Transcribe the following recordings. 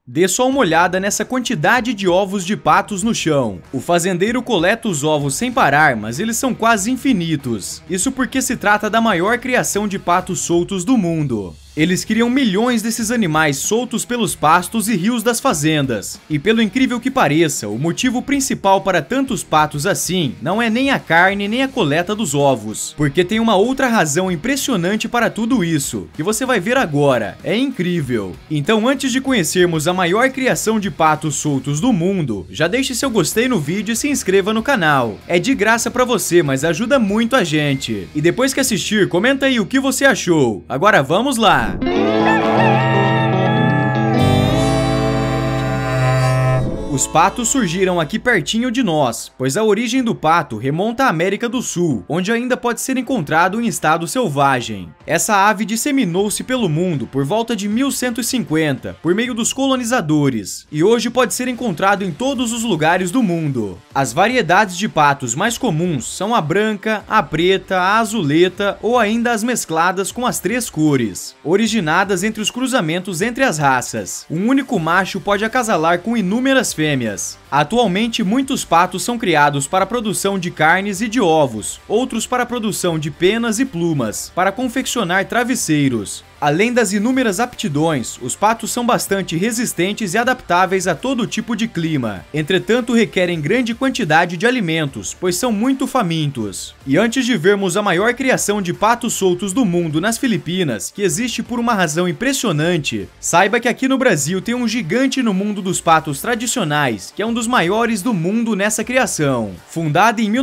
Dê só uma olhada nessa quantidade de ovos de patos no chão. O fazendeiro coleta os ovos sem parar, mas eles são quase infinitos. Isso porque se trata da maior criação de patos soltos do mundo. Eles criam milhões desses animais soltos pelos pastos e rios das fazendas. E pelo incrível que pareça, o motivo principal para tantos patos assim não é nem a carne nem a coleta dos ovos. Porque tem uma outra razão impressionante para tudo isso, que você vai ver agora. É incrível. Então, antes de conhecermos a maior criação de patos soltos do mundo, já deixe seu gostei no vídeo e se inscreva no canal. É de graça para você, mas ajuda muito a gente. E depois que assistir, comenta aí o que você achou. Agora vamos lá! Os patos surgiram aqui pertinho de nós, pois a origem do pato remonta à América do Sul, onde ainda pode ser encontrado em estado selvagem. Essa ave disseminou-se pelo mundo por volta de 1150, por meio dos colonizadores, e hoje pode ser encontrado em todos os lugares do mundo. As variedades de patos mais comuns são a branca, a preta, a azuleta ou ainda as mescladas com as três cores, originadas entre os cruzamentos entre as raças. Um único macho pode acasalar com inúmeras fêmeas. Atualmente, muitos patos são criados para a produção de carnes e de ovos, outros para a produção de penas e plumas, para confeccionar travesseiros. Além das inúmeras aptidões, os patos são bastante resistentes e adaptáveis a todo tipo de clima. Entretanto, requerem grande quantidade de alimentos, pois são muito famintos. E antes de vermos a maior criação de patos soltos do mundo nas Filipinas, que existe por uma razão impressionante, saiba que aqui no Brasil tem um gigante no mundo dos patos tradicionais, que é um dos maiores do mundo nessa criação. Fundada em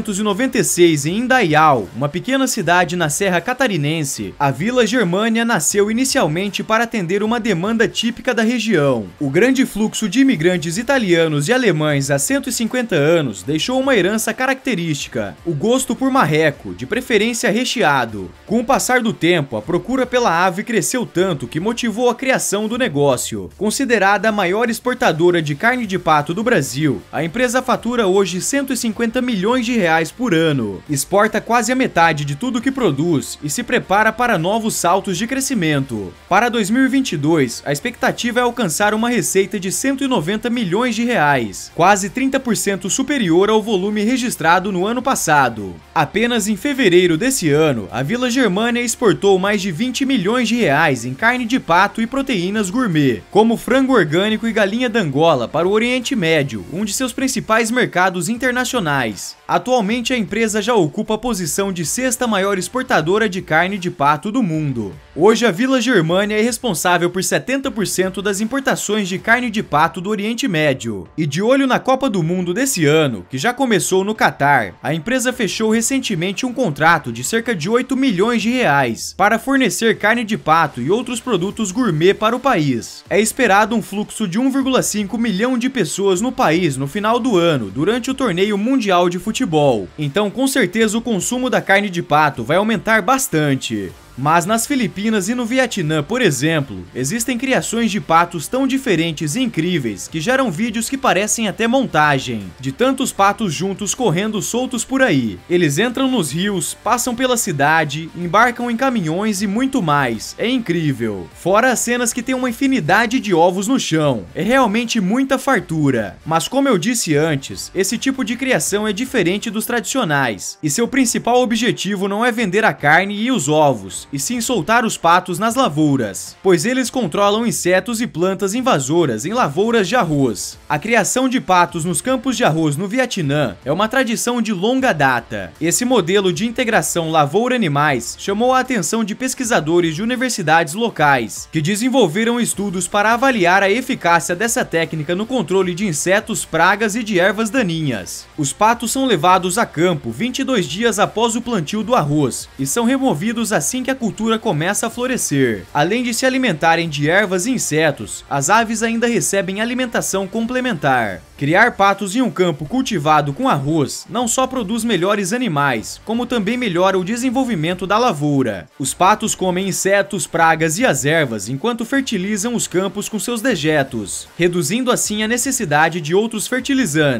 1996 em Indaial, uma pequena cidade na Serra Catarinense, a Vila Germânia nasceu inicialmente para atender uma demanda típica da região. O grande fluxo de imigrantes italianos e alemães há 150 anos deixou uma herança característica, o gosto por marreco, de preferência recheado. Com o passar do tempo, a procura pela ave cresceu tanto que motivou a criação do negócio. Considerada a maior exportadora de carne de pato do Brasil, a empresa fatura hoje 150 milhões de reais por ano, exporta quase a metade de tudo que produz e se prepara para novos saltos de crescimento. Para 2022, a expectativa é alcançar uma receita de 190 milhões de reais, quase 30% superior ao volume registrado no ano passado. Apenas em fevereiro desse ano, a Vila Germânia exportou mais de 20 milhões de reais em carne de pato e proteínas gourmet, como frango orgânico e galinha d'Angola para o Oriente Médio, um de seus principais mercados internacionais. Atualmente, a empresa já ocupa a posição de sexta maior exportadora de carne de pato do mundo. Hoje, a Vila Germânia é responsável por 70% das importações de carne de pato do Oriente Médio. E de olho na Copa do Mundo desse ano, que já começou no Catar, a empresa fechou recentemente um contrato de cerca de 8 milhões de reais para fornecer carne de pato e outros produtos gourmet para o país. É esperado um fluxo de 1,5 milhão de pessoas no país no final do ano, durante o torneio mundial de futebol. Então, com certeza, o consumo da carne de pato vai aumentar bastante. Mas nas Filipinas e no Vietnã, por exemplo, existem criações de patos tão diferentes e incríveis que geram vídeos que parecem até montagem, de tantos patos juntos correndo soltos por aí. Eles entram nos rios, passam pela cidade, embarcam em caminhões e muito mais. É incrível. Fora as cenas que tem uma infinidade de ovos no chão. É realmente muita fartura. Mas como eu disse antes, esse tipo de criação é diferente dos tradicionais, e seu principal objetivo não é vender a carne e os ovos, e sim soltar os patos nas lavouras, pois eles controlam insetos e plantas invasoras em lavouras de arroz. A criação de patos nos campos de arroz no Vietnã é uma tradição de longa data. Esse modelo de integração lavoura-animais chamou a atenção de pesquisadores de universidades locais, que desenvolveram estudos para avaliar a eficácia dessa técnica no controle de insetos, pragas e de ervas daninhas. Os patos são levados a campo 22 dias após o plantio do arroz e são removidos assim que a cultura começa a florescer. Além de se alimentarem de ervas e insetos, as aves ainda recebem alimentação complementar. Criar patos em um campo cultivado com arroz não só produz melhores animais, como também melhora o desenvolvimento da lavoura. Os patos comem insetos, pragas e as ervas enquanto fertilizam os campos com seus dejetos, reduzindo assim a necessidade de outros fertilizantes.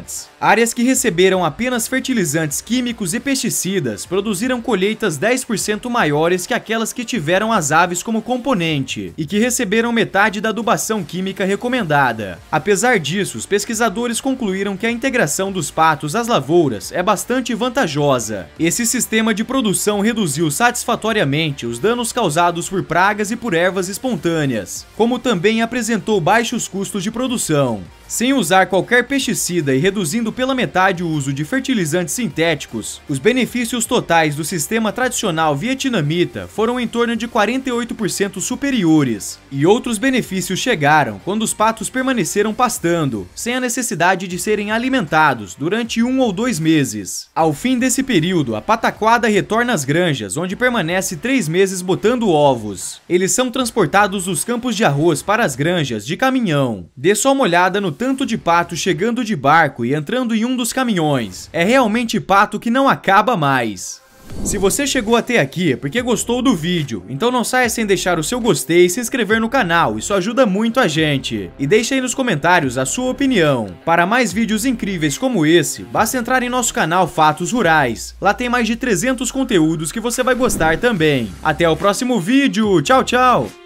Áreas que receberam apenas fertilizantes químicos e pesticidas produziram colheitas 10% maiores que aquelas que tiveram as aves como componente e que receberam metade da adubação química recomendada. Apesar disso, os pesquisadores concluíram que a integração dos patos às lavouras é bastante vantajosa. Esse sistema de produção reduziu satisfatoriamente os danos causados por pragas e por ervas espontâneas, como também apresentou baixos custos de produção. Sem usar qualquer pesticida e reduzindo pela metade o uso de fertilizantes sintéticos, os benefícios totais do sistema tradicional vietnamita foram em torno de 48% superiores. E outros benefícios chegaram quando os patos permaneceram pastando, sem a necessidade de serem alimentados durante 1 ou 2 meses. Ao fim desse período, a pataquada retorna às granjas, onde permanece 3 meses botando ovos. Eles são transportados dos campos de arroz para as granjas de caminhão. Dê só uma olhada no tanto de pato chegando de barco e entrando em um dos caminhões. É realmente pato que não acaba mais. Se você chegou até aqui é porque gostou do vídeo, então não saia sem deixar o seu gostei e se inscrever no canal, isso ajuda muito a gente. E deixe aí nos comentários a sua opinião. Para mais vídeos incríveis como esse, basta entrar em nosso canal Fatos Rurais. Lá tem mais de 300 conteúdos que você vai gostar também. Até o próximo vídeo, tchau, tchau!